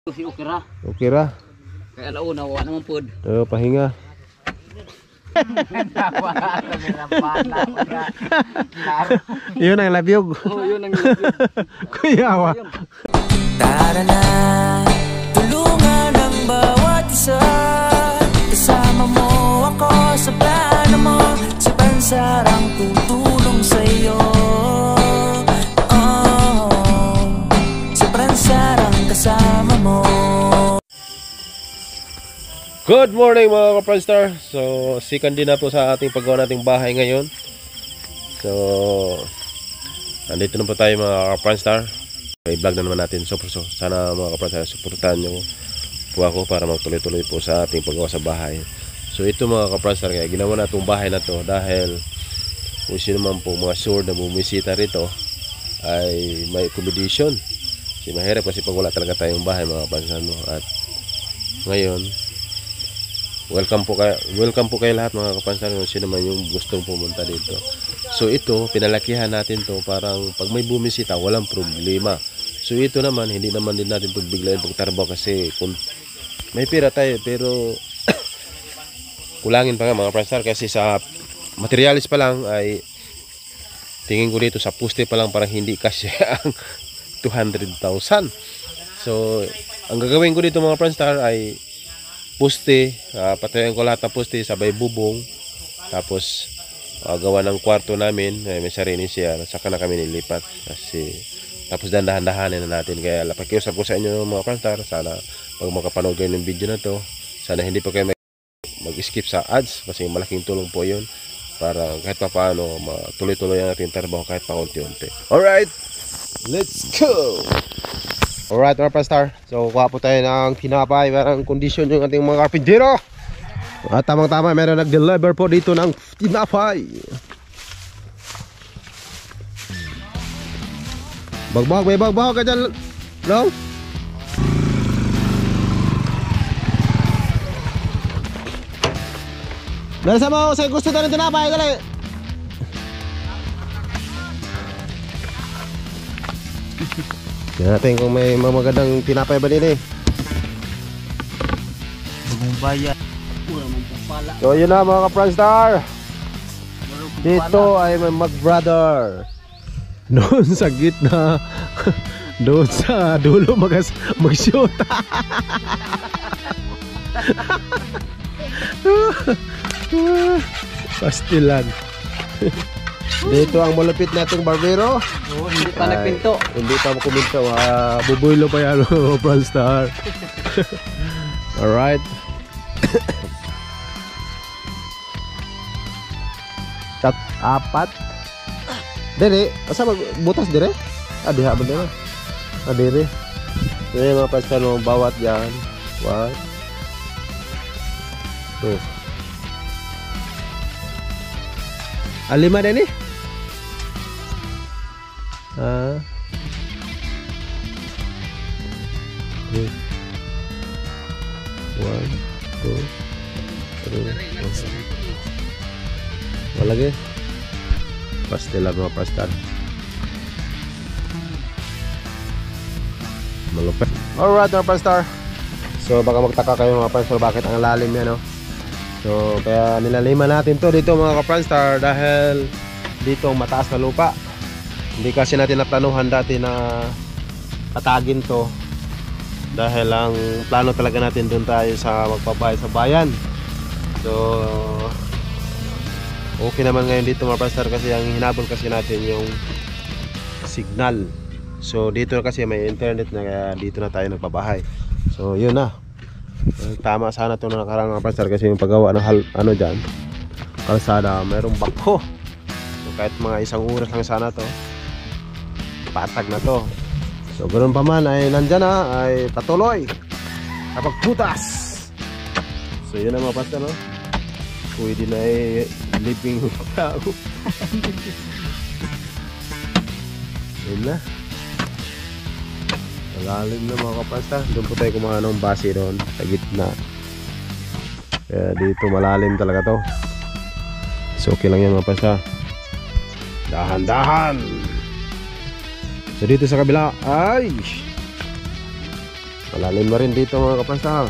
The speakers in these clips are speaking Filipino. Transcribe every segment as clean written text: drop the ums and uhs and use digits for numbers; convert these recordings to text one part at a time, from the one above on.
Okay ra. Okay ra. Kaya launa wa naman pod. Pahinga. Yun ang labyog. Oh, yun ang labyog. Kuyawa. Tara na, tulungan ang bawat isa. Kasama mo ako sa plano mo. Si Pansarang tutulong sa'yo. Si Pansarang kasama mo. Good morning mga ka-Pranstar. So second din na po sa ating paggawa nating bahay ngayon. So nandito na po tayo mga ka-Pranstar. I-vlog na naman natin. So sana mga ka-Pranstar suportahan nyo po ako para magtuloy-tuloy po sa ating paggawa sa bahay. So ito mga ka-Pranstar, kaya ginawa na itong bahay na to dahil kung sino man po mga sure na bumisita rito ay may accommodation. Kasi mahirap kasi pag wala talaga tayong bahay mga ka-Pranstar, no? At ngayon welcome po kayo lahat mga ka-Pranstar kung sino man yung gustong pumunta dito. So ito pinalakihan natin to parang pag may bumisita walang problema. So ito naman hindi naman din natin ito biglayin pagtrabaho kasi kung may pera tayo pero kulangin pa nga mga ka-Pranstar kasi sa materialis pa lang ay tingin ko dito sa poste pa lang parang hindi kasi ang 200,000. So ang gagawin ko dito mga ka-Pranstar ay poste, patayin ko lahat ng poste, sabay bubong, tapos gawa ng kwarto namin, may sarili siya, saka na kami nilipat kasi tapos dandahan-dahanin na natin. Kaya pakiusap ko sa inyo mga ka-Pranstar, sana pag makapanood kayo ng video na to, sana hindi pa kayo mag-skip sa ads kasi malaking tulong po yun para kahit pa paano matuloy-tuloy ang ating trabaho kahit pa unti-unti. Alright, let's go! Alright mga ka-Pranstar, so kuha po tayo ng tinapay, parang kondisyon yung ating mga karpintero. At tamang-tama meron nag-deliver po dito ng tinapay. Bagbag, may bagbag ka dyan, Long? Nasa mo, sa gusto tayo ng tinapay, dali. Tignan natin kung may magandang tinapay ba din eh. Bumbayad. Pura man pala. So yun na mga ka-Pranstar. Dito ay may mag-brother. Doon sa gitna. Doon sa dulo mag-shoot. Pastilan. Dito ang malupit nating barbero. Oh, hindi pa nagpinto. Hindi pa kuminto. Bubuilo pa yan mga Pranstar. Alright. Apat. Dere, asa magbutas dire? Diha ba dire? Dire. Dire mga Pranstar mo bawat yan. 1 2 5 din eh. 1 2 3 wala lagi. Pastilan mga Pranstar. Malupit. Alright mga Pranstar. So baka magtaka kayo mga Pranstar bakit ang lalim yan, no? So kaya nilaliman natin to dito mga ka-Pranstar dahil dito ang mataas na lupa. Hindi kasi natin naplanuhan dati na patagin to dahil ang plano talaga natin doon tayo sa magpabahay sa bayan. So okay naman ngayon dito mga Pranstar kasi ang hinabol kasi natin yung signal. So dito kasi may internet na kaya dito na tayo nagpabahay. So yun na. Tama sana ito na nakarang mga Pranstar kasi yung paggawa ng ano dyan kalsada mayroong bakho. So kahit mga 1 oras lang sana to patag na to. So ganoon pa man ay nandyan na ay patuloy kapag putas. So yun na mga Pranstar, no? Pwede na ay living tao. Yun na. Malalim na mga ka-Pranstar. Doon po tayo kumain ng base doon sa gitna. Kaya dito malalim talaga to. So okay lang yan mga Pranstar. Dahan-dahan. So dito sa kabila ay Malalim na rin dito mga kapranstar.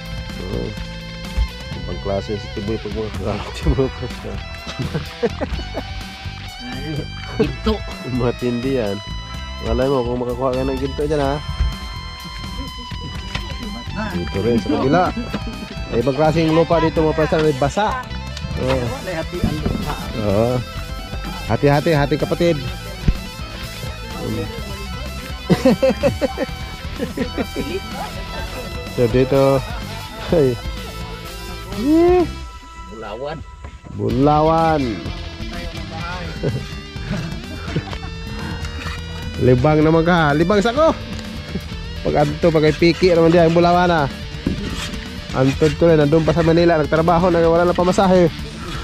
Ibang klase si Tiboy pag mga kakalakti mga kapranstar. Ginto. Matindi yan. Malay mo kung makakuha ka ng ginto dyan ha. Dito rin sa kabila. Ay, ibang klaseng lupa dito mga kapranstar. May basa. Oo. Hati-hati, hati kapatid. So dito ay Bulawan. Libang naman ka. Libang sako. Pag adto pag piki naman diyan Bulawan na. Antod ko rin nandun pa sa Manila nagtrabaho na wala na pamasahe.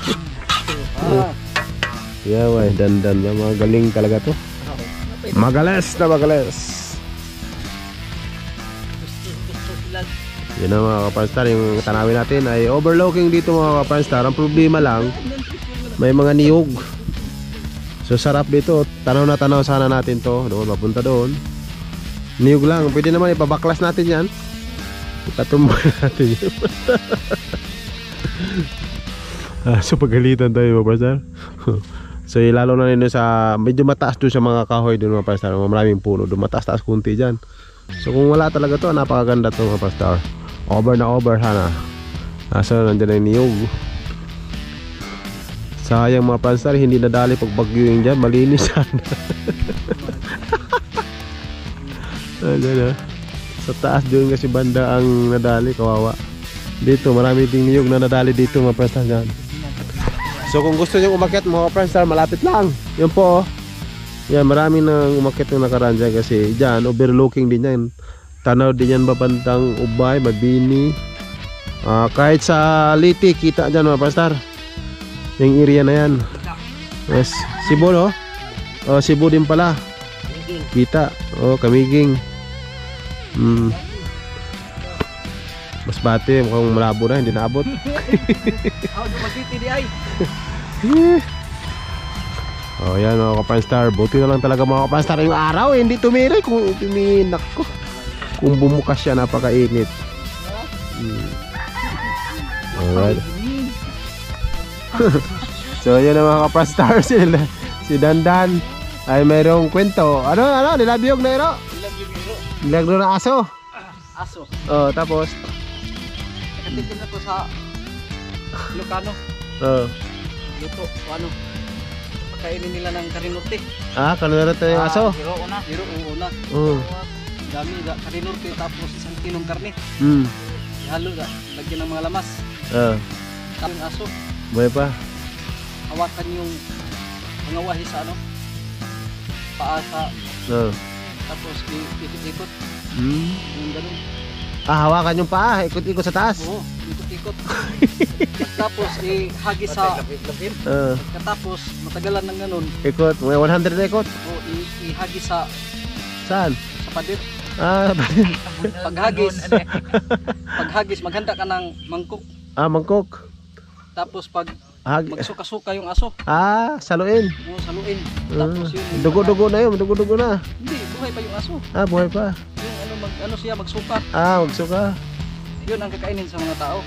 Yeah, way, dandan ba mga galing talaga to. Magales na magales. Yun ang mga kapranstar, yung tanawin natin ay overlooking dito mga kapranstar. Ang problema lang, may mga niyog. So sarap dito, tanaw na tanaw sana natin to. Doon, mapunta doon. Niyog lang, pwede naman ipabaklas natin yan. Ipatumbay natin yun. So pagalitan tayo mga kapranstar. So lalo na rin sa medyo mataas doon sa mga kahoy doon mga kapranstar. Maraming puno doon, mataas-taas kunti dyan. So kung wala talaga to, napakaganda to mga kapranstar. Over na over sana. Nasa nandiyan na yung niyog. Sayang mga kapranstar, hindi nadali pag bagyo yung dyan. Malinis sana. Nandiyan na. Sa taas doon kasi banda ang nadali, kawawa. Dito marami ding niyog na nadali dito mga kapranstar dyan. So kung gusto nyo umakyat mga kapranstar, malapit lang. Yan po. Yan, marami nang umakyat yung nakaraan dyan kasi dyan, overlooking din yan. Tanaw din yan babandang Ubay, Mabini. Kahit sa Liti, kita dyan mga kapranstar. Yung area na yan. Yes. Cebu no? Cebu din pala. Kita. Kamiging. Mas bati, mukhang malabo na, hindi naabot. Yan mga kapranstar. Buti na lang talaga mga kapranstar yung araw hindi tumiri. Kung tuminak ko, kung bumukas siya napakainit. Alright. So yan ang mga kapranstar. Si Dandan ay mayroong kwento. Ano? Nilabiyog na iro? Nilabiyog na aso? Aso. Tapos Nakatigil na to sa Ilocano. Luto, ano, pagkainin nila ng karinorte. Karinorte yung aso? Hiro una. Dami, karinorte tapos isang kilong karne. Ihalo, lagyan ng mga lamas. Tapos yung aso. Buhay pa? Hawakan yung mga wahi sa ano, paa sa, tapos ikot-ikot. Yung ganun. Hawakan yung paa, ikot-ikot sa taas? Oo, ikot-ikot. Tapos ihagis sa katapos matagalan ng ganun. Ikot, may 100 ikot? Oo, ihagis sa saan? Sa pader. Pader. Paghagis maghanda ka ng mangkok. Mangkok. Tapos pag magsuka-suka yung aso. Saluin. Oo, saluin. Tapos yun. Dugo-dugo na yun, dugo-dugo na. Hindi, buhay pa yung aso. Buhay pa. Yung siya magsuka. Magsuka. Yun ang kakainin sa mga tao.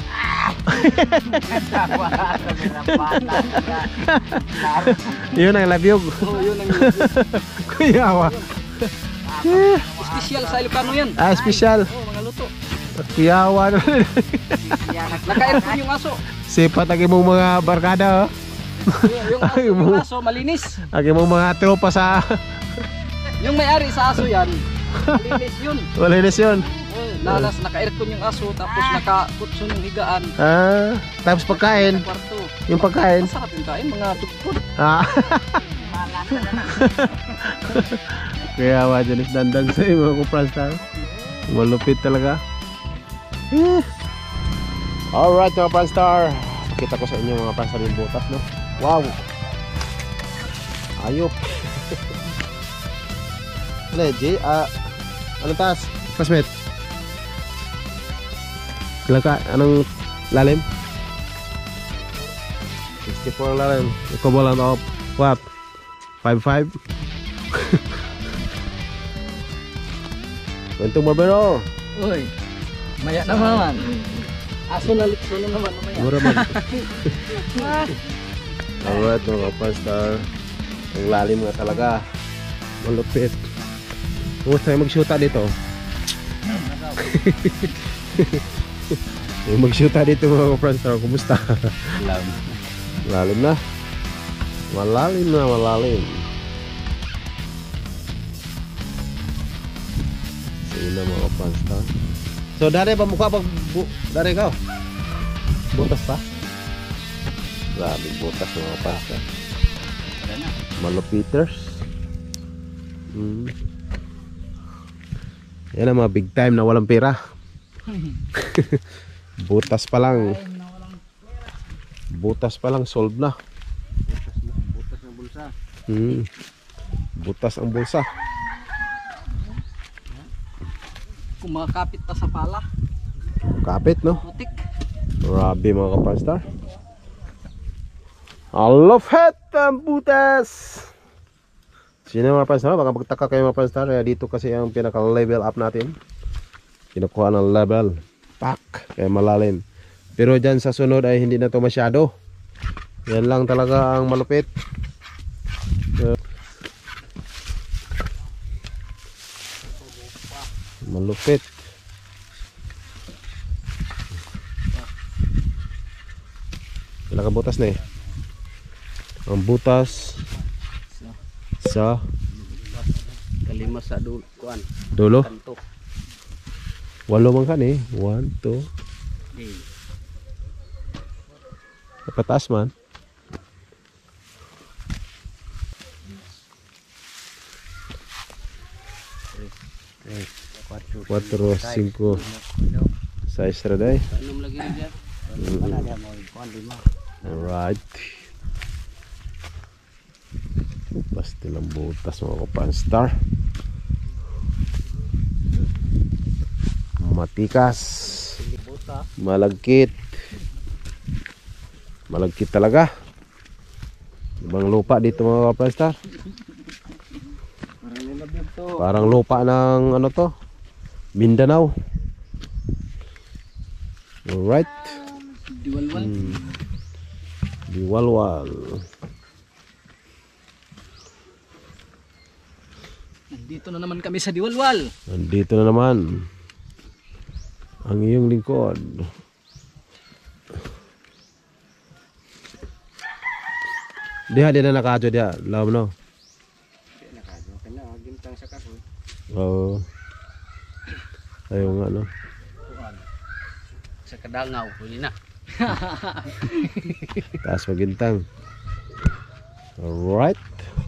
Yun ang labyog. Oo, yun ang labyog. Kuyawa. Espesyal sa Ilocano yan. Espesyal. Oo, mga luto. Kuyawa. Naka-aircon yung aso. Sipat ang imong mga barkada. Yung aso malinis. Ang imong mga tropa sa yung may-ari sa aso yan, malinis yun. Malinis yun. Naka-aircon yung aso, tapos naka-kutsun yung higaan. Tapos pagkain. Yung pagkain. Masarap yung kain, mga tugtod. Kaya wajan is Dandan sa mga kapranstar. Malupit talaga. Alright mga kapranstar, kita ko sa inyo mga kapranstar yung butas, no? Wow, ayop. Legit. Anong taas? Classmate, anong lalim? 64 lalim. Equivalent of what? 5'5". Kwentong barbero. Uy, maya naman. Aso na litso na naman mamaya. Mura man. Alright mga kapastar. Ang lalim nga talaga. Malupit. Kumusta tayo mag-shoota dito? Mag-shoota dito mga kapastar. Kumusta? Lalim na. Malalim na, malalim. Sige na mga kapastar. So dari pa mukha pag dari ka. Butas pa. Grabe butas mga pasta. Malupiters. Yan ang mga big time na walang pera. Butas pa lang. Butas pa lang solve na. Butas ng bulsa. Butas ang bulsa. Kumakapit pa sa pala. Kapit no? Putik. Grabe mga kapastar. I love it ang butas. Sino mga kapastar? Baka magtaka kayo mga kapastar. Dito kasi ang pinaka level up natin. Kinukuha ng level. Pak. Kaya malalim. Pero dyan sa sunod ay hindi na to masyado. Yan lang talaga ang malupit. Malupit. Ilang ka butas na eh. Ang butas sa Kalima sa kuan. dulo. Kanto. 8 man kan eh. 1, 2. Pataas man. 4, 5, 6 raday. Anong lagi niya? Alright. Pasti ng butas mga kapanstar. Matikas. Malagkit. Malagkit talaga. Ibang lupa dito mga kapanstar. Parang lupa ng ano to, Mindanao. Alright. Diwalwal. Diwalwal. Nandito na naman kami sa Diwalwal. Nandito na naman ang iyong lingkod. Diha din na nakadyo diha. Laom no. Nakadyo kana gintang sa kaso. Oo. Ayaw nga no. Sa kadangaw huli na. Taas magintang. Alright.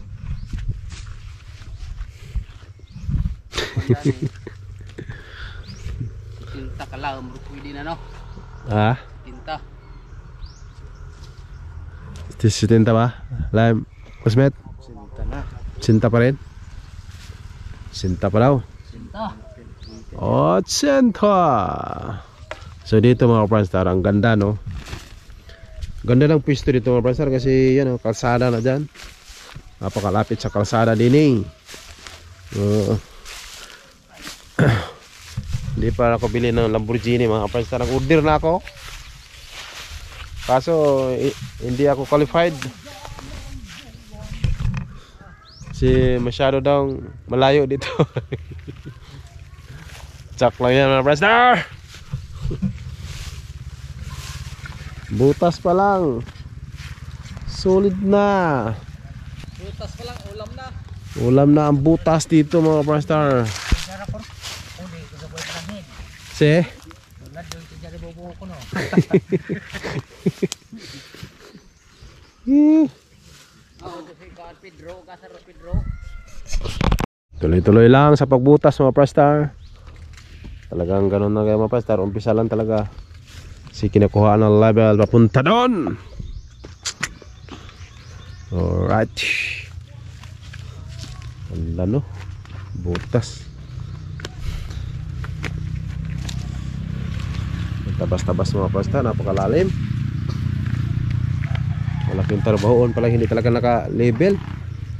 Tinta ka lang, pwede na no? Ah? Tinta. Sinta ba? Lime. Kusmet? Sinta na. Sinta pa rin? Sinta pa daw. Sinta. Oh, sinta. So dito mga kapranstar, ang ganda no. Ganda ng pwesto dito mga kapranstar kasi yan, kalsada na dyan. Napakalapit sa kalsada din eh. Hindi pa ako bili ng Lamborghini mga kapranstar. Nag-order na ako. Kaso hindi ako qualified. Kasi masyado daw malayo dito. Tsak lang yan mga kapranstar. Butas pa lang. Solid na. Butas pa lang, ulam na. Ulam na ang butas dito mga kapranstar. Si? Tuloy-tuloy lang sa pagbutas mga kapranstar. Talagang ganun na kayo mga kapranstar. Umpisa lang talaga. Si kinukuha ng level papunta doon. Alright. Wala no. Butas. Tabas-tabas mga pasta. Napakalalim. Malaking trabahoon pala. Hindi talaga naka-level.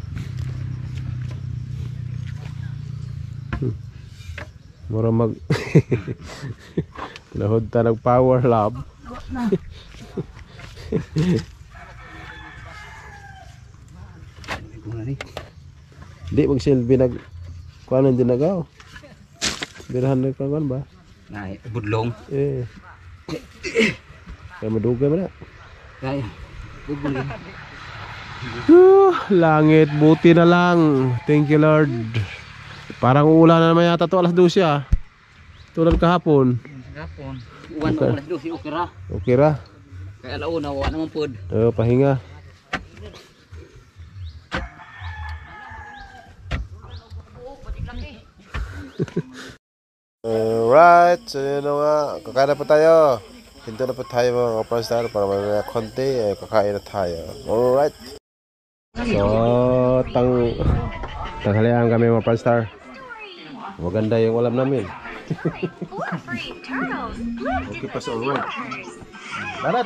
Mura mag Lahod ta ng power lab. Di magsilbi nag kuanon din nagaw. Birahan na kawan ba? Nay, budlong. Eh. Kaya madugay mo na. Kaya. Bubulin. Langit, buti na lang. Thank you Lord. Parang uulan na naman yata to alas 12 ah. Tulad kahapon. Kahapon. Uwan okay. Alas 12 okay ra. Okay ra. Kaya alauna wa naman pod. Pahinga. Alright, so yun na nga, kakain na po tayo. Hinto na po tayo mga kapranstar para mamaya konti, kakain na tayo. Alright. So, tanghalian kami mga kapranstar. Maganda yung ulam namin. Okay pa sa alright. Larat!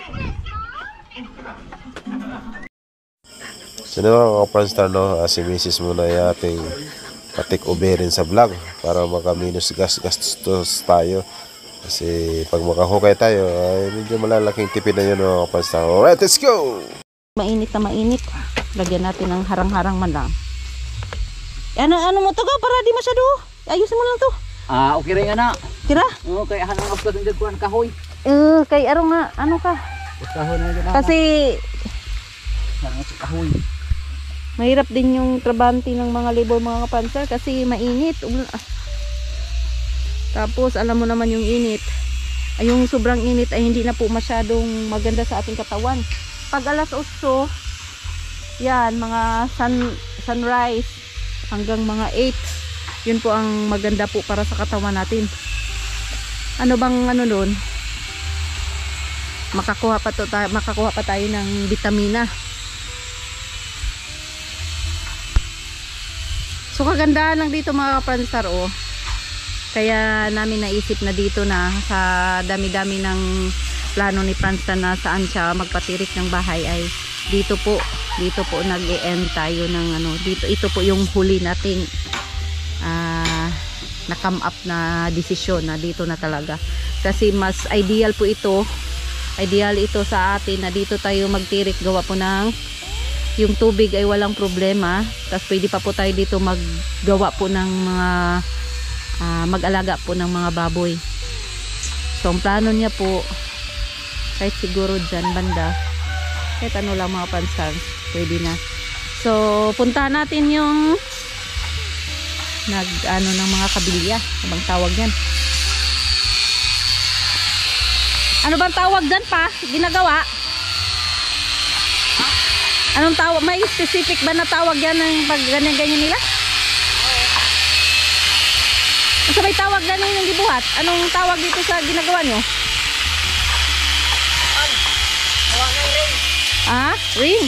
So yun mga kapranstar, no? Si Mrs. muna yung ating patik uberin sa vlog para maka-minus gastos tayo kasi pag makahukay tayo ay medyo malalaking tipid na yun mga kapranstar. Alright, let's go! Mainit na mainit, lagyan natin ng harang-harang man lang. Ano mo to ka para di masyado, ayusin mo lang to. Okay rin nga na. Tira? Oo, kaya hanang after ng jagkuhan kahoy. Kay aro nga, ano ka? Kahoy na dyan. Kasi hanang kahoy. mahirap din yung trabante ng mga labor mga kapranstar kasi mainit. Tapos alam mo naman yung init, ay yung sobrang init ay hindi na po masyadong maganda sa ating katawan. Pag alas 8, yan mga sunrise hanggang mga 8, yun po ang maganda po para sa katawan natin. Ano bang ano doon? Makakuha pa tayo ng vitamina. So kagandahan lang dito mga kapranstar, oh. Kaya namin naisip na dito na sa dami-dami ng plano ni Pranstar na saan siya magpatirik ng bahay ay dito po nag-e-end tayo ng ano, dito ito po yung huli nating na-come up na desisyon na dito na talaga. Kasi mas ideal ito sa atin na dito tayo magtirik, gawa po ng yung tubig ay walang problema, tapos pwede pa po tayo dito maggawa po ng mga mag-alaga po ng mga baboy. So ang plano niya po kahit siguro dyan banda, kahit ano lang mga Pranstar, pwede na. So puntahan natin yung ng mga kabilya, abang tawag yan. Ano bang tawag dyan pa? Ginagawa? Anong tawag? May specific ba na tawag yan ng pag ganyan-ganyan nila? Sa may tawag ganun yung gibuhat? Anong tawag dito sa ginagawa nyo? Ring?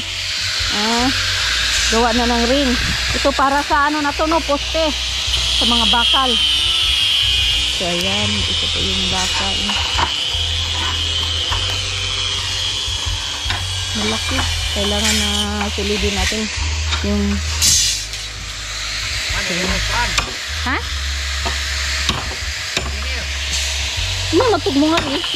Gawa na ng ring. Ito para sa ano na to, no? Poste. Sa mga bakal. So ayan, ito po yung bakal. Malaki. Kailangan na silidin natin yung ha? Matug mo nga eh.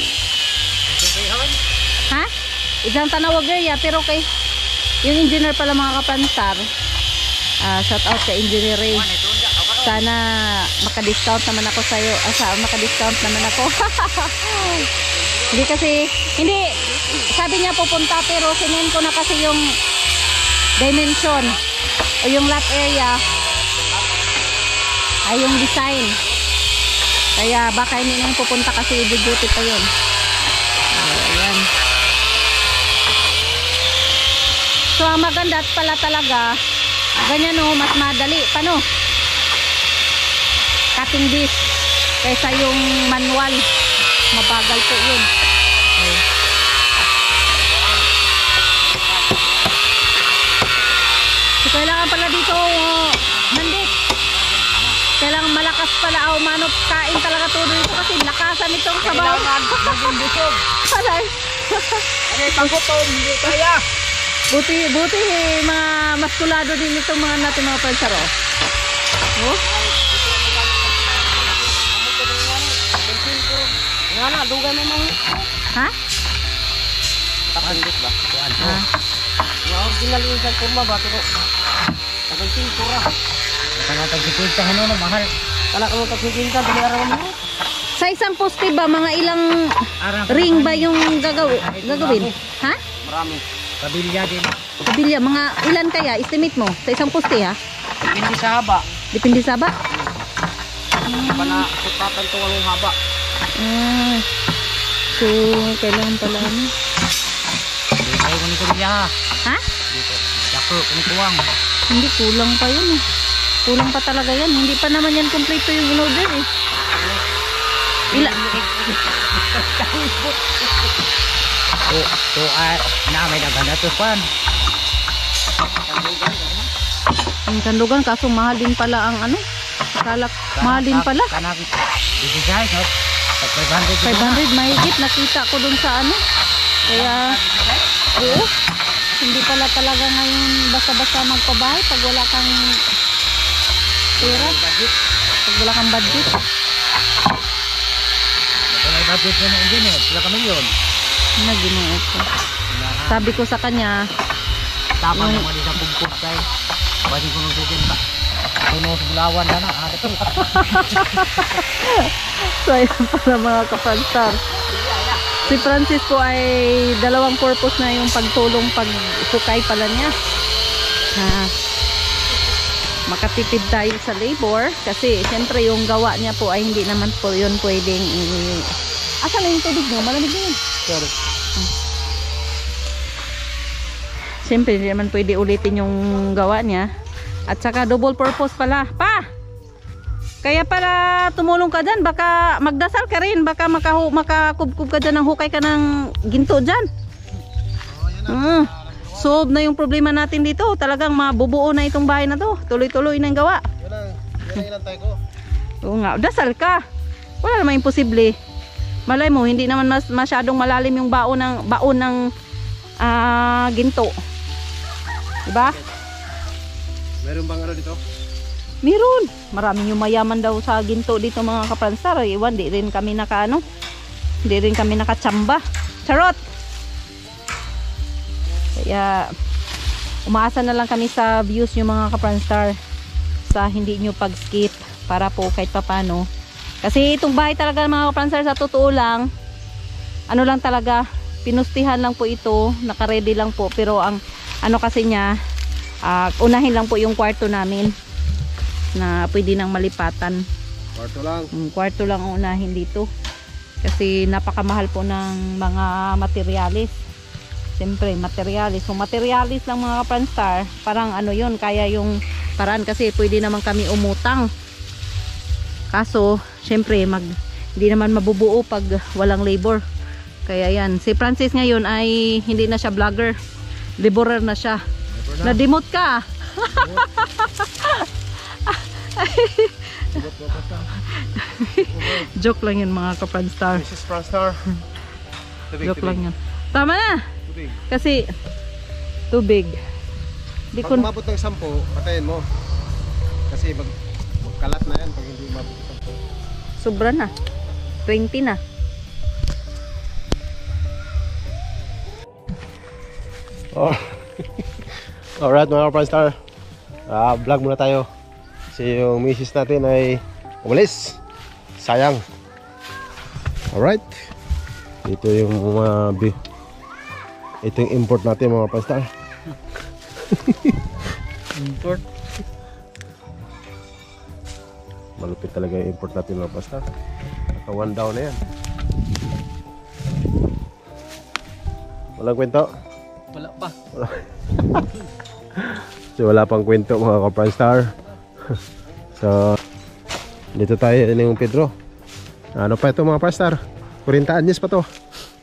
Ha? Isang tanawag ya, pero kay yung engineer pala mga kapranstar, shout out kay Engineer Ray. Sana maka-discount naman ako sa'yo. Maka-discount naman ako. Hindi kasi, sabi niya pupunta pero sinend ko na kasi yung dimension o yung lot area ay yung design. Kaya baka hindi na yung pupunta kasi i-duty pa yun. Ayan. So ang maganda pala talaga, ganyan o, mas madali. Paano? Cutting disc kaysa yung manual. Mabagal po yun. Okay. So kailangan pala dito mandit. Kailangan malakas pala o manok kain talaga todo dito kasi lakasan itong sabaw. Laging busog. Palay. Pangkutom, hindi kaya. Buti mga maskulado din itong mga natin mga Pranstar. Oh? Ngana, dugay mo mga. Ha? Tapos ba? Kuan. Mga original yung sa kurma ba pero tagang pintura. Kana tag 50 ano na mahal. Kana kamo tag 50 dali araw mo. Sa isang poste ba mga ilang ring ba yung gagawin? Ha? Marami. Kabilya din. Kabilya, mga ilan kaya estimate mo sa isang poste ha? Depende sa haba. Depende sa ba? Pana sukatan to ang haba. So kailangan pala ano? Ay kung ito niya. Ha? Dito. Dako kung tuwang. Hindi, kulang pa yun eh. Kulang pa talaga yan. Hindi pa naman yan kompleto yung in-order eh. Na may daganda to pan. Ang kandugan kaso mahal din pala ang ano. Kalak, mahal din pala. Kanang design no. 500 mahigit nakita ko dun sa ano. Kaya oo. Hindi pala talaga ngayon basta-basta magpabahay pag wala kang pera. Pag wala kang budget. May budget na din eh. Sila ka milyon. Naginuot ko. Sabi ko sa kanya, tapang mo di sa pugpug kay. Pwede ko nung sukin ka. Tuno sa bulawan na na. so ayun pala mga kapanstar. Si Francisco ay dalawang purpose na yung pagtulong pag-hukay pala niya. Makatipid tayo sa labor kasi siyempre yung gawa niya po ay hindi naman po yun pwedeng asan na yung tubig mo? Malamig na yun. Sorry. Siyempre hindi naman pwede ulitin yung gawa niya. At saka double purpose pala. Pa! Kaya para tumulong ka dyan, baka magdasal ka rin, baka makakubkub ka dyan ng hukay ka ng ginto dyan. Solve na yung problema natin dito. Talagang mabubuo na itong bahay na to. Tuloy-tuloy na yung gawa. Yan ang ilantay ko. Oo nga, dasal ka. Wala naman imposible. Malay mo, hindi naman masyadong malalim yung baon ng ginto. Diba? Meron bang ano dito? Meron. Maraming yung mayaman daw sa ginto dito mga kapransar. Iwan, di rin kami nakatsamba. Charot! Kaya umaasa na lang kami sa views nyo mga kapranstar. Sa hindi nyo pag-skip para po kahit papano. Kasi itong bahay talaga mga kapransar sa totoo lang, ano lang talaga, pinustihan lang po ito. Naka-ready lang po. Pero ang ano kasi niya, unahin lang po yung kwarto namin. Na pwede nang malipatan. Kwarto lang. Kwarto lang ang unahin dito. Kasi napakamahal po ng mga materialis. Siyempre, materialis. Kung materialis lang mga kapranstar, parang ano yun, kaya yung paraan kasi pwede naman kami umutang. Kaso, siyempre, hindi naman mabubuo pag walang labor. Kaya yan. Si Francis ngayon ay hindi na siya vlogger. Laborer na siya. Na-demote ka. Joke lang yun mga kapranstar. Mrs. Franstar. Joke lang yun. Tama na. Tubig. Kasi tubig. Pag umabot ng 10, patayin mo. Kasi magkalat na yan pag hindi umabot ng 10. Sobra na. 20 na. Oh. Alright mga Franstar. Vlog muna tayo. Kasi yung misis natin ay umalis. Sayang. Alright. Ito yung mga ito yung import natin mga Franstar. Import. Malupit talaga yung import natin mga Franstar. Naka 1 down na yan. Walang kwento? Wala pa. So wala pang kwento mga Franstar. So dito tayo yung Pedro. Ano pa ito mga Franstar? 40 anyos pa to.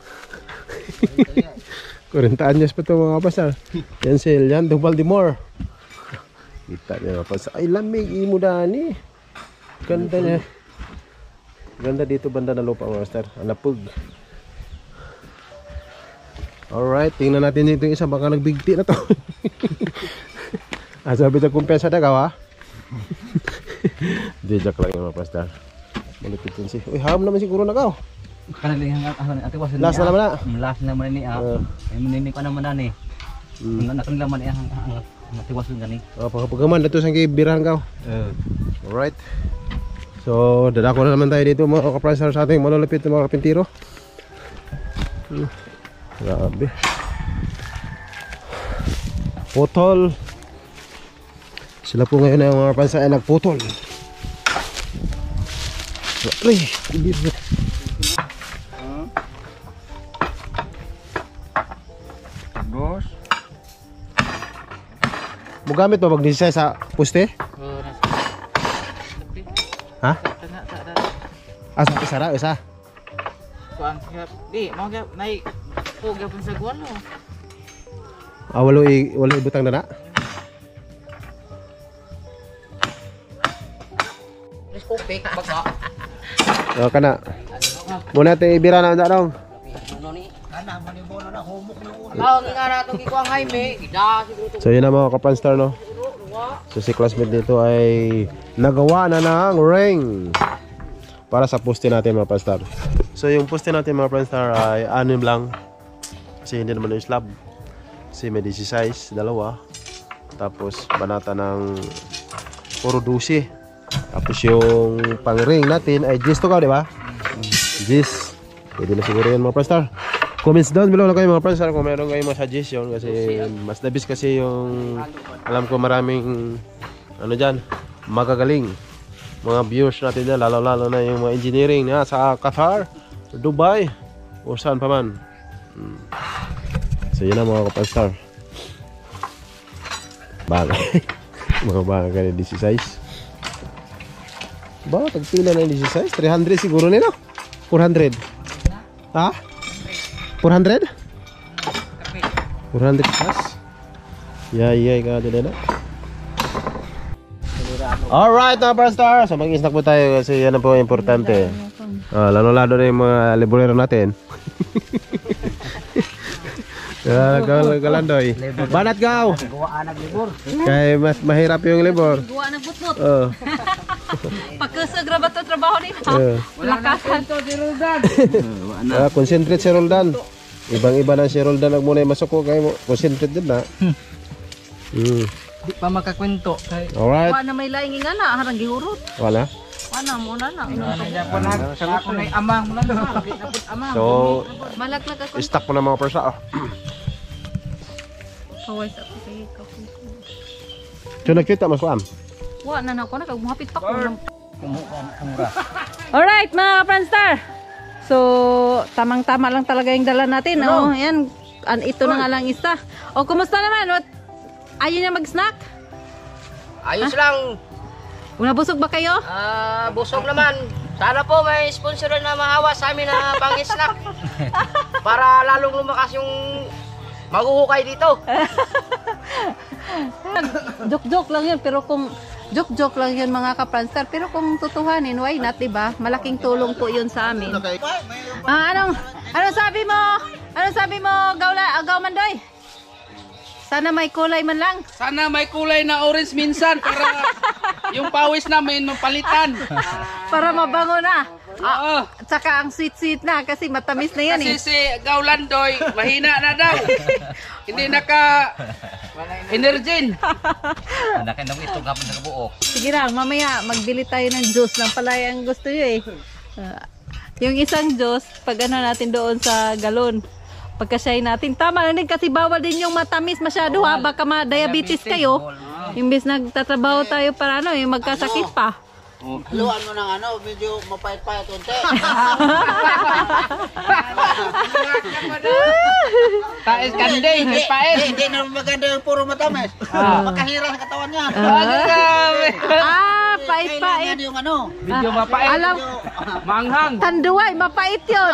40 anyos pa to mga Franstar. Yan si Elian de Valdemar. Kita niya mga Franstar. Ay lamig imo dani. Ganda niya. Ganda dito banda na lupa mga Franstar. Anapug. Alright, tingnan natin dito yung isa, baka nagbigti na to. Sabi na kumpensa na ka ha? Di joke lang yung mga Franstar. Malupit yun siya. Uy, ham naman siguro na ka. Kanang atiwas Last na naman na. Last na naman ni Manini pa naman na ni. Anak nila man ang atiwas gani. Pagkaman dito sang gibirahan ka. Alright. So, dadako na naman tayo dito mga kapransar sa ating malulupit na mga karpintero. Grabe. Putol. Sila po ngayon ang mga kapransar ay nagputol. Ay, ibig na. Bos. Mo gamit ba mag-design sa poste? Ha? Asa isara isa? Kuang di mau gap naik po gapon sa guwalo. Walo ibutang na na. Let's go pick baka. Kana. Muna te ibira na dong. Ano ni? Kana man ni bono na humok ni ulo. Aw nga na to gikuang Jaime, gida siguro to. So yun na mga kapranstar no. So si classmate dito ay nagawa na ng ring para sa poste natin mga pranstar. So yung poste natin mga pranstar ay 6 lang. Kasi hindi naman yung slab. Kasi may 16, dalawa. Tapos banata ng puro 12. Tapos yung pang ring natin ay 10 to ka, di ba? 10. Pwede na siguro yun mga pranstar. Comments down below na kayo mga pranstar kung meron kayong mga suggestion. Kasi mas nabis kasi yung alam ko maraming ano dyan, magagaling mga viewers natin dyan, lalo na yung mga engineering na sa Qatar, Dubai o saan pa man. So yun na mga kapranstar. Bagay. Mga bagay na 16. Ba, tagpila na 16? 300 siguro nila. 400. Ha? 400? 400 plus? Yay ka din na. Alright mga pranstar. So mag-snack po tayo kasi yan po importante. Lalo-lalo na yung mga liborero natin. Galandoy. Banat gaw. Gawa nag libor. Kaya mas mahirap yung libor. Gawa na butbut. Pagkasagra ba ito trabaho nila? Lakasan to si Roldan. Concentrate si Roldan. Ibang-iba na si Roldan ang muna yung masuko. Kaya mo, concentrate din na. Di pa makakwento. Alright. Wala na may laing nga na, harang gihurot. Wala. Wala muna na. Sa ako na amang mo lang na. Amang. So, Malaglag ako. stock po na mga persa. Kaway sa ako kay kapoy. So, nagkita mas kuam. Wala na ako na, kagmuhapit pa ko. Alright mga Pranstar. So, tamang-tama lang talaga yung dala natin. Oh, yan. Ito na nga lang isa. O, kumusta naman? Ayaw niya mag-snack? Ayos lang. Unabusog ba kayo? Busog naman. Sana po may sponsor na maawa sa amin na pang-snack. Para lalong lumakas yung maghuhukay dito. Joke-joke lang yun. Pero kung joke-joke lang yun mga kapranstar. Pero kung tutuhanin, why not, diba? Malaking tulong po yun sa amin. Anong sabi mo? Anong sabi mo, Gawmandoy? Sana may kulay man lang. Sana may kulay na orange minsan para yung pawis namin mapalitan. Para mabango na. Oo. Tsaka ang sweet-sweet na kasi matamis na yan Kasi si Gaulandoy mahina na daw. Hindi naka-energin. Nakin na ito gapon sa kabuok. Sige lang, mamaya magbili tayo ng juice ng palaya ang gusto nyo eh. Yung isang juice, pag ano natin doon sa galon. Pagkasyahin natin. Tama na din kasi bawal din yung matamis masyado ha. Baka ma-diabetes kayo. Imbis nagtatrabaho tayo para ano, yung magkasakit pa. Haluan mo ng ano, medyo mapait-pait unti. Tais kanday, may pait. Hindi na maganda yung puro matamis. Makahira sa katawan niya. Pait-pait. Yung ano. Medyo mapait. Alam, Manghang. tanduay, mapait yun.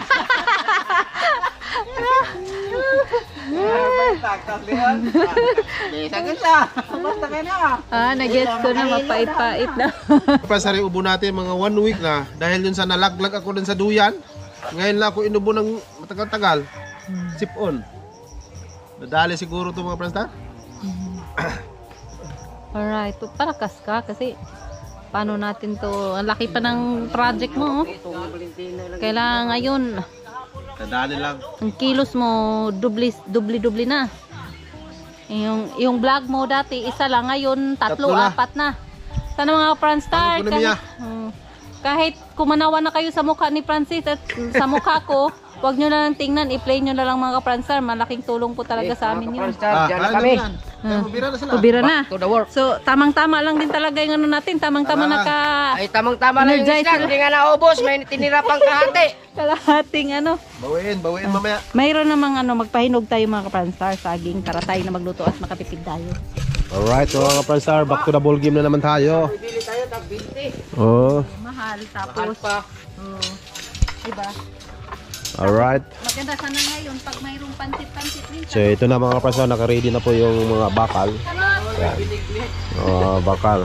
Nag-guess ko na mapait-pait na. Pasari ubo natin mga 1 week na dahil dun sa nalaglag ako dun sa duyan. Ngayon lang ako inubo ng matagal-tagal. Sip-on. Nadali siguro to mga pranstar. Alright, palakas ka kasi Paano natin to? Ang laki pa ng project mo. Oh. Kailangan ngayon, Tadali lang. ang kilos mo, dubli na. Yung vlog mo dati, isa lang. Ngayon, tatlo, Tatlo na. 4 na. Sana mga Franstar, kahit kumanawa na kayo sa mukha ni Francis at sa mukha ko, huwag nyo na lang tingnan, i-play nyo na lang mga Franstar. Malaking tulong po talaga sa amin yun. Diyan na kami. Ubira na. To the work. So, tamang-tama lang din talaga yung ano natin. Tamang-tama Ay, tamang-tama lang yung Energize isda. sila. Hindi nga naubos. May tinira pang kahati. kalahating ano. Bawiin mamaya. Mayroon namang magpahinog tayo mga Franstar, saging para tayo na magluto at makatipid tayo. Alright mga ka-Franstar, back to the ball game na naman tayo. Bili tayo, tag 20. Oh, Mahal, Mahal tapos, pa. diba? alright. Maganda sana ngayon pag mayroong pansit-pansit minsan. So ito na mga ka-Franstar, naka-ready na po yung mga bakal. Yan. Bakal.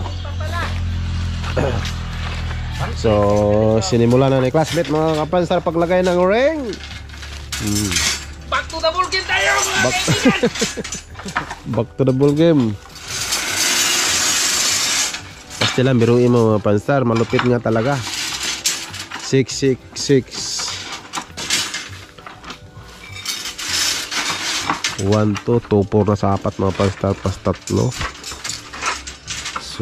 So sinimula na ni classmate mga ka-Franstar paglagay ng ring. Back to the ball game tayo mga Back, kaibigan. back to the ball game. Basta lang biruin mo mga Franstar, malupit nga talaga. 666 1, 2, 2, 4 na sa 4 mga Franstar, pas 3. So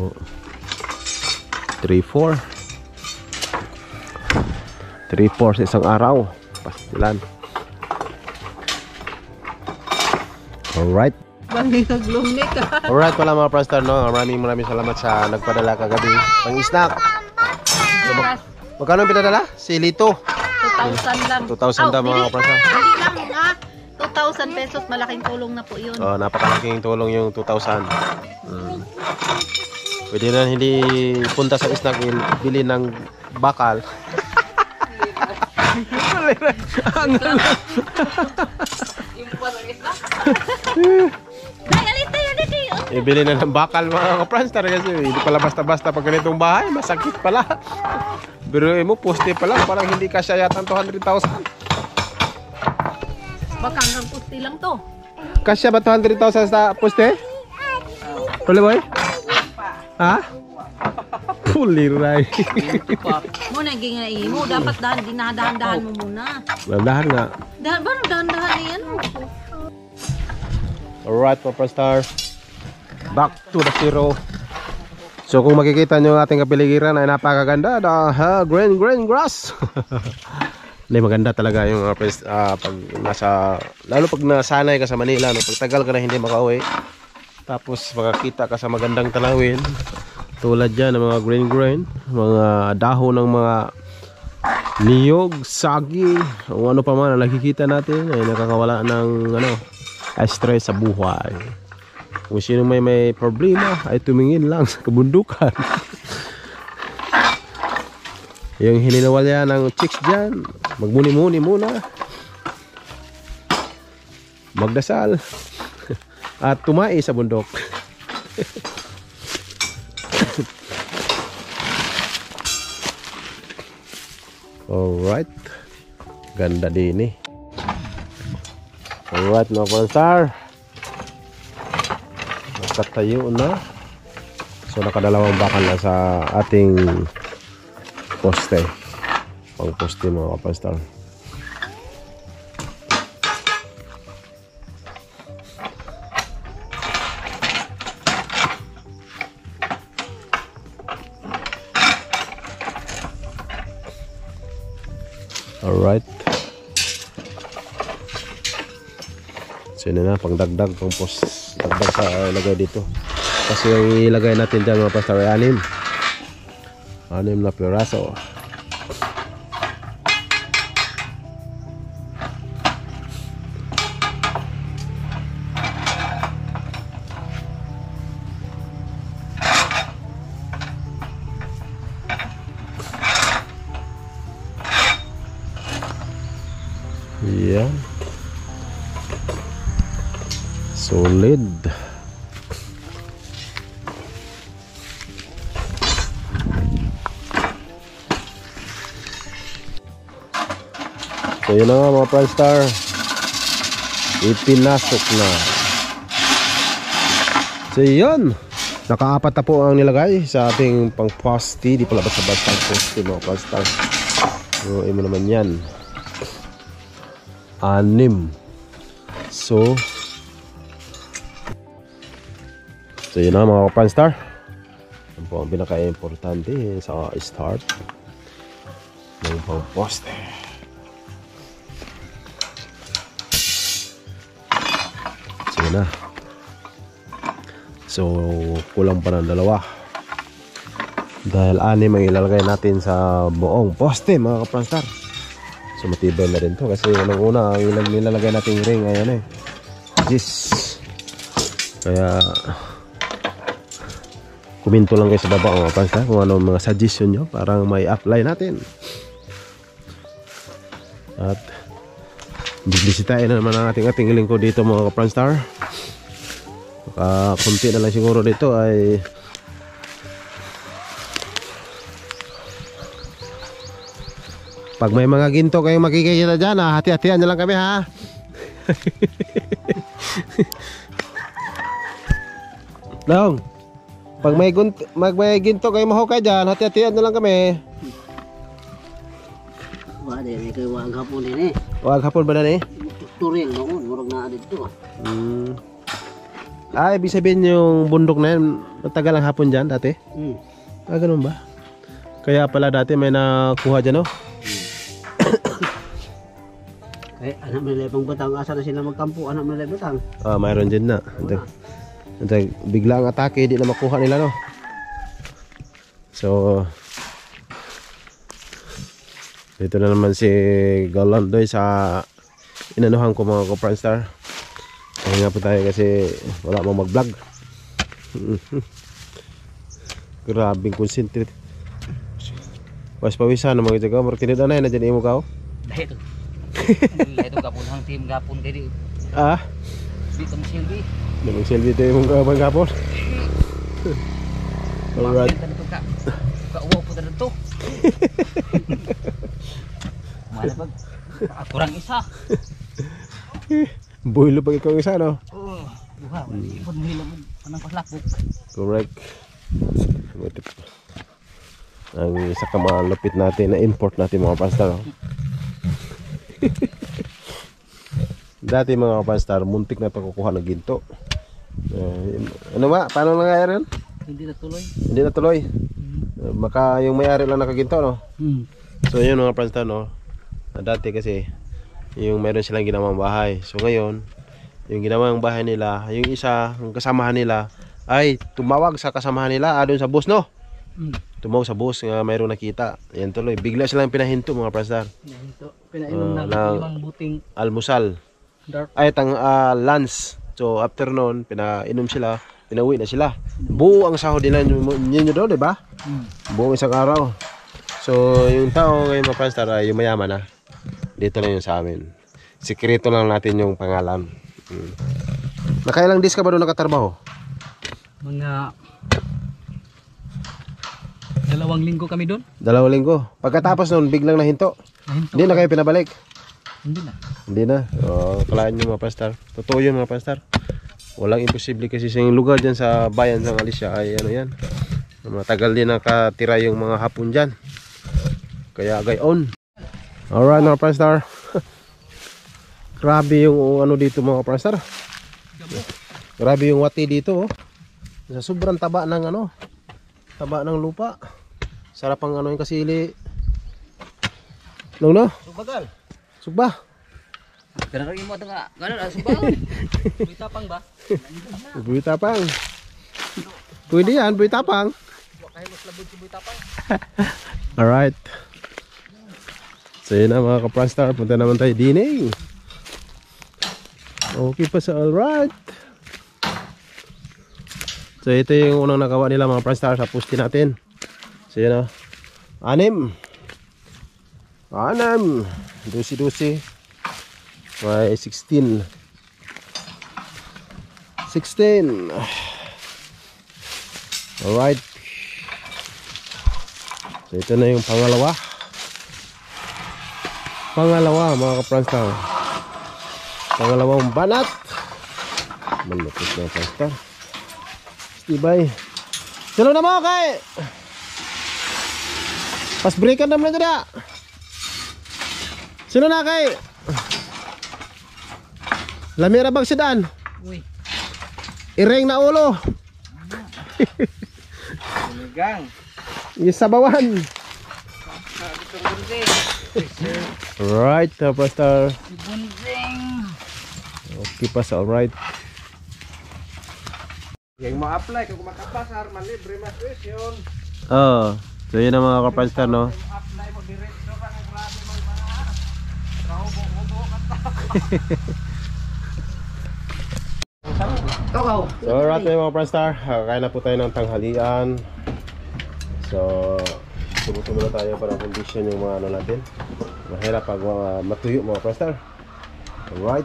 3, 4 sa isang araw. Pastilan. Alright. Alright pala mga Franstar, no? Maraming salamat sa nagpadala kagabi pang snack. So, magkano ang pinadala? Si Lito. 2,000 lang. 2,000 daw mga Franstar. Hindi lang nga. 2,000 pesos, malaking tulong na po yun. Oh, napakalaking tulong yung 2,000. Pwede na hindi punta sa snack, bili ng bakal. Ibili na ng bakal mga ka-Franstar kasi hindi pala basta-basta pag ganitong bahay, masakit pala. Pero mo poste pala, parang hindi kasya yata 200,000. Baka hanggang pusti lang to. Kasya ba 200,000 sa poste? Puli boy? Ha? Puliray. Mo naging mo dapat dahan mo muna. Dahan nga. Dahan na yan. Alright mga Franstar, back to the zero. So kung makikita nyo ang ating kapiligiran ay napakaganda. Green grass. Hindi, maganda talaga yung pag nasa, lalo pag nasanay ka sa Manila, no? Pag tagal ka na hindi makauwi, tapos makakita ka sa magandang tanawin tulad dyan ng mga green, mga dahon ng mga niyog, saging, o ano pa man na nakikita natin ay nakakawala ng stress sa buhay. Kung sino may problema ay tumingin lang sa kabundukan. Yung hininawalya ng chicks dyan, magmuni-muni muna, magdasal at tumai sa bundok. Alright, ganda din eh. Alright mga Franstar, nakatayo na. So nakadalawang bakal na sa ating poste, pang poste mga Franstar. Alright. So yun na, pangdagdag, pang dagdag sa ilagay dito. Kasi yung ilagay natin dyan mga Franstar ay 6 na piraso. Yan. Solid. So yun na nga mga Franstar, ipinasok na. So yun, Nakaapat na po ang nilagay sa ating pang poste. Di pala basta-basta ang poste mga kapranster. So mo naman yan. 6. So yun na mga kapranster. Yan po ang pinaka-importante sa start ng pang poste. So yun na. So kulang pa ng 2 dahil 6 ang ilalagay natin sa buong poste mga kapranster. So matibay na rin to kasi nung una ang nilalagay natin ring ayan kaya kuminto lang kayo sa baba mga kapranster kung ano mga suggestion nyo parang may apply natin. At bibisitahin na naman ang ating lingkod dito mga kapranster. Kunti na lang siguro dito ay pag may mga ginto kayong makikita dyan hati-hatian nyo lang kami ha. Long, pag may ginto kayong mahukay dyan hati-hatian nyo lang kami. Wala din, kayo wag hapon din Wag hapon ba na Turing noon, murag na dito. Ibig sabihin yung bundok na yan, matagal ang hapon dyan dati? Ganun ba? Kaya pala dati may nakuha dyan, no? Anak mo nila ibang batang, asa na sila magkampo, anak mo nila batang. Mayroon dyan na. Bigla ang atake, di na makuha nila, no? So, dito na naman si Galandoy sa inanuhan ko mga kapranster. Kaya po tayo kasi wala mong mag-vlog. Grabing concentrate. Pawisan na mga jaga. Markinid na yun. Nadyan imo ka o? Dahil ito. Dahil ito kapon. Ang team gapon kayo. Dito mo silbi. Damang silbi ito yung mga gapon. Alright. Kauwaw po na ito. Mana pag kurang isa. Buhilo pag ikaw isa, no? Buha, ipon mo hilang anong paslapok. Correct. Ang isa ka malapit natin na import natin mga kapastar, no? Dati mga kapastar, muntik na ito kukuha ng ginto. Ano ba? Paano nangyayari yun? Hindi natuloy. Hindi natuloy. Baka yung may-ari lang nakaginto, no? So yun mga kapastar, no? Dati kasi yung meron silang ginawang bahay. So ngayon, yung ginawang bahay nila, yung isa, yung kasamahan nila ay tumawag sa kasamahan nila doon sa bus, no? Tumawag sa bus nga mayroong nakita. Yan tuloy. Bigla silang pinahinto mga prastar. Pinainom na limang buting almusal. Dark. Ay lunch. So after noon, pinainom sila, pinauwi na sila. Buo ang sahod nila ninyo doon, di ba? Buong isang araw. So yung tao ngayon mga prastar ay yung mayaman na. Dito lang yung sa amin. Sikreto lang natin yung pangalan. Nakailang days ka ba doon nakatrabaho? Mga 2 linggo kami doon. 2 linggo. Pagkatapos noon, biglang nahinto. Hindi na kayo pinabalik? Hindi na. Hindi na. Kalaan nyo mga pastor. Totoo yun mga pastor. Walang imposible kasi sa lugar dyan sa bayan ng Alicia ay ano yan. Matagal din nakatira yung mga Hapon dyan. Kaya gayon. Alright mga pastor. Grabe yung ano dito mga pastor. Grabe yung wati dito, oh. Sa sobrang taba ng ano, taba ng lupa. Sarap ang ano yung kasili. No? Subagal. Sugba. Ganun mo ito nga. Ganun, subagal. Buitapang ba? Buitapang. Pwede yan, buitapang. Kahit mas labod si buitapang. Alright. So yun na mga ka-Pranstar, punta naman tayo din eh. Okay pa sa alright. So ito yung unang nagawa nila mga Pranstar sa poste natin. So yun na. 6. 12. May 16. 16. Alright. So ito na yung pangalawa. Mga ka-Pranstar. Pangalawang banat. Malapit na Pranstar. Stibay. Sino na mo kay? Pas breakan naman na dia. Sino na kay? Lamira bag sedan. Uy. Ireng na ulo. Gang. Isabawan. Right, Pastor. Okay pa sa alright. Yang mau apply kung makapasar man libre mas tuition. Oh, so yun ang mga kapastor, no? Apply mo diretso ra nga grabe man mga. Trabaho mo So alright mga kapastor, kain na po tayo ng tanghalian. So tumutulo na tayo para condition yung mga ano natin. Mahirap pag matuyo mga kapastor. Alright.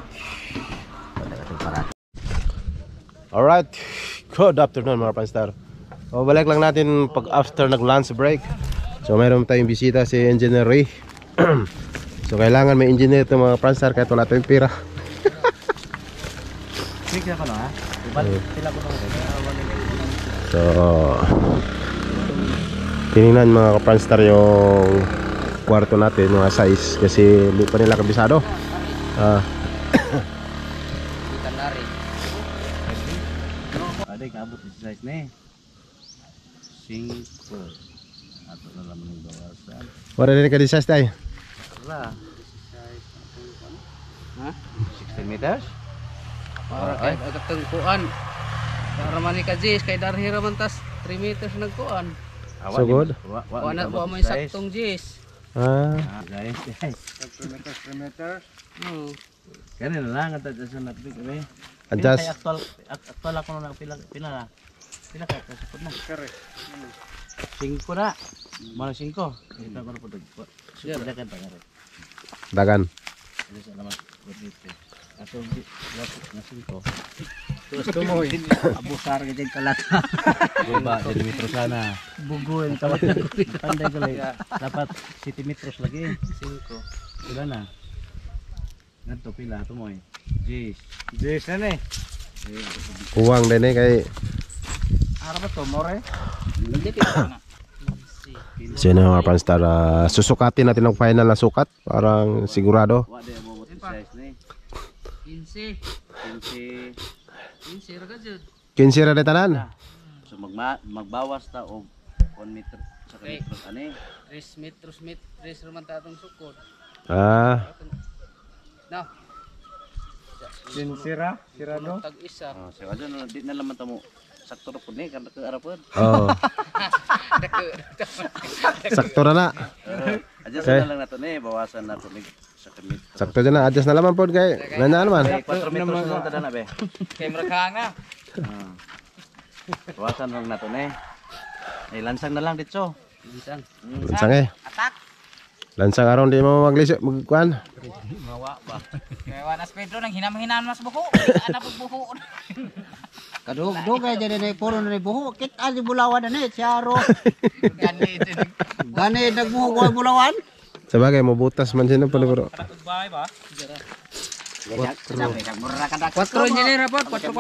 Alright. Good afternoon mga kapastor. So balik lang natin pag after nag lunch break. So mayroon tayong bisita si Engineer Ray. So kailangan may engineer ito mga kapastor kahit wala tayong pira. So tinignan mga kapastor yung kwarto natin, mga size kasi hindi pa nila kabisado. Ada yang abot di size nih. 5. Atau dalam bawasan. Wala rin ka di size tayo. Lah. Hah? 16 meters? Para kay agtengkuan. Para man ka Jis kay darhira man tas 3 meters nagkuan. So good. Wa na mo saktong Jis. Guys. 3 meters. Kani lang ata sa nakbig kami. Adjust. Aktual ako na pila na. Pila ka kasapod na. Kare. 5 na. Mana 5. Kita ko po dag. Sudah kan tagare. Dagan. Ini salamat berdite. Ato na 5. Terus tumoy. Abusar ka jeg kalat. Diba, metro sana. Bugoy tawag ko. Panday ko lagi. Dapat centimeters lagi. 5. Pila na. Ngadto pila tumoy. Jis na eh. Uwang din eh kay Ara ba to more? so yun mga kapastor, susukatin natin ang final na sukat parang sigurado. 15 ra ka jud. 15 ra tanan. So magbawas ta og 1 meter sa metro ani. 3 metros 3 raman ta atong sukod. Na. Sira no? Tag isa. Sira no di na laman ta mo sakto ra pud ni kan ka arapod. Oh. Sakto ra na. Adjust na lang nato ni bawasan nato ni sa kamit. Sakto dyan na, adjust na laman po kay nana naman. 4 metros na tada na be. Kay murag nga. Bawasan lang nato ni. Ay lansang na lang ditso. Lansang eh. Atak. Lansang aron di mo maglisod magkuan. Mawa ba. Kay wanas Pedro nang hinam-hinam mas buho. Ana pud buho. Kadug-dug ay jadi na puro na buho. Kit ali bulawan na charo. Gani nagbuho ko bulawan. Sabagay mo butas man sino paniguro. Bahay ba? 4 engineer rapot 4.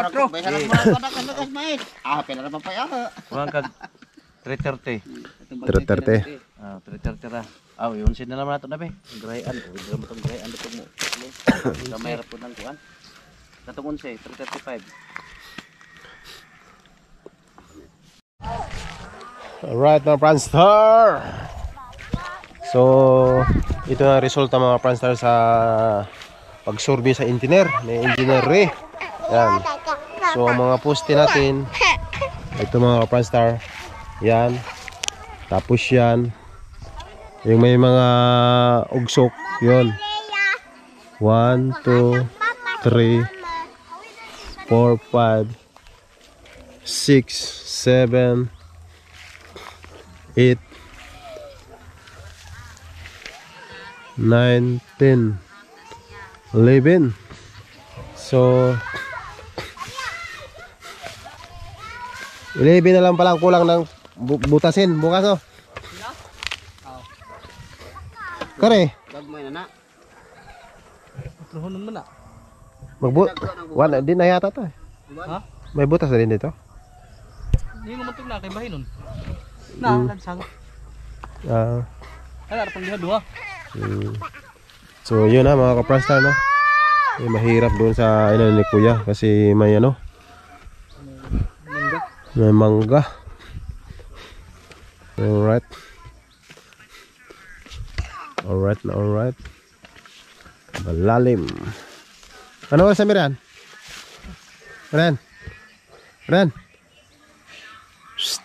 Pila na pa ya. Kurang ka 330. 330. 330 ra. Yun sin na naman nato na be. Grayan, dito mo tong grayan dito mo. Gamay ra pud nang kuan. Katong 11 335. Alright mga Pranstar. So ito ang resulta mga Pranstar sa pag-survey sa engineer ni Engineer Ray. Yan. So ang mga poste natin ito mga Pranstar. Yan. Tapos yan. Yung may mga ugsok, yun. 1, 2, 3, 4, 5, 6, 7, 8, 9, 10, 11. So 11 na lang palang kulang ng butasin bukas, no? Kare. Gagmay na na. Truhon man na. Wala din na yata to. Ha? May butas na din dito. Hindi mo matug na kay bahin nun. Na, lansang. Ala pang diha duha. So yun na mga ka-Franstar, no? Mahirap doon sa ni Kuya kasi may ano, may mangga. Alright. Alright. Malalim. Ano oras na Miran? Ren. Shh.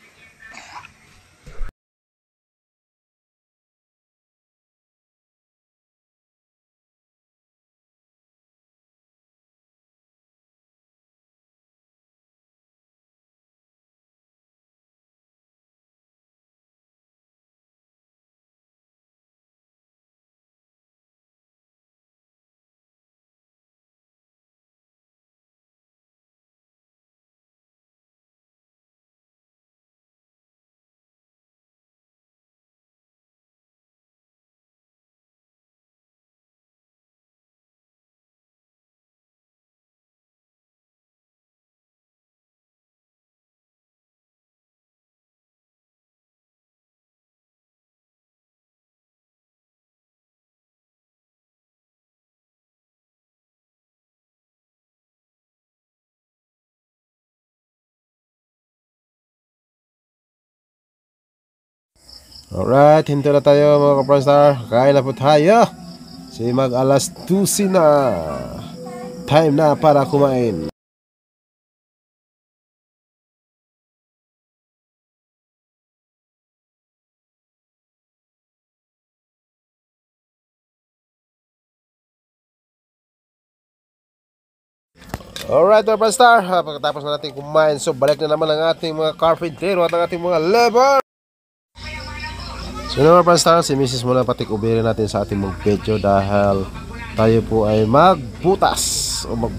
Alright, hinto na tayo mga ka-Franstar. Kain na po tayo. Kasi mag alas 12 na. Time na para kumain. Alright mga ka-Franstar, pagkatapos na natin kumain, so balik na naman ang ating mga carpentero at ang ating mga labor. So mga ka-Franstar, si Mrs. muna patikubirin natin sa ating magpedyo dahil tayo po ay magbutas o